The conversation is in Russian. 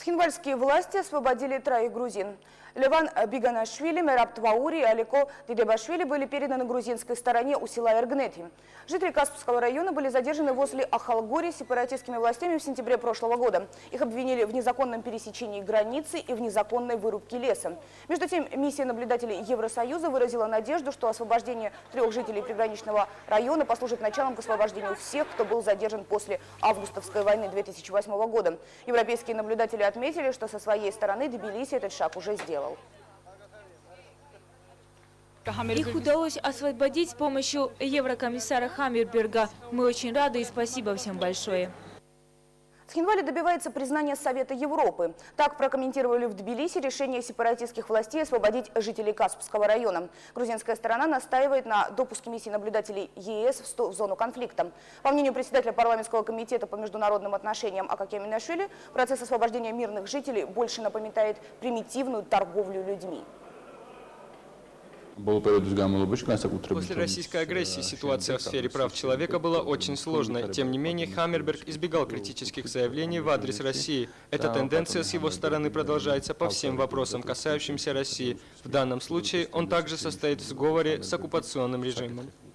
Цхинвальские власти освободили троих грузин. Леван Биганашвили, Мераб Тваури и Алико Дидебашвили были переданы грузинской стороне у села Эргнети. Жители Каспского района были задержаны возле Ахалгори сепаратистскими властями в сентябре прошлого года. Их обвинили в незаконном пересечении границы и в незаконной вырубке леса. Между тем, миссия наблюдателей Евросоюза выразила надежду, что освобождение трех жителей приграничного района послужит началом к освобождению всех, кто был задержан после августовской войны 2008 года. Европейские наблюдатели отметили, что со своей стороны Тбилиси этот шаг уже сделал. Их удалось освободить с помощью еврокомиссара Хаммерберга. Мы очень рады и спасибо всем большое. Цхинвали добивается признания Совета Европы. Так прокомментировали в Тбилиси решение сепаратистских властей освободить жителей Каспского района. Грузинская сторона настаивает на допуске миссии наблюдателей ЕС в зону конфликта. По мнению председателя парламентского комитета по международным отношениям Акаки Минашвили, процесс освобождения мирных жителей больше напоминает примитивную торговлю людьми. После российской агрессии ситуация в сфере прав человека была очень сложной. Тем не менее, Хаммерберг избегал критических заявлений в адрес России. Эта тенденция с его стороны продолжается по всем вопросам, касающимся России. В данном случае он также состоит в сговоре с оккупационным режимом.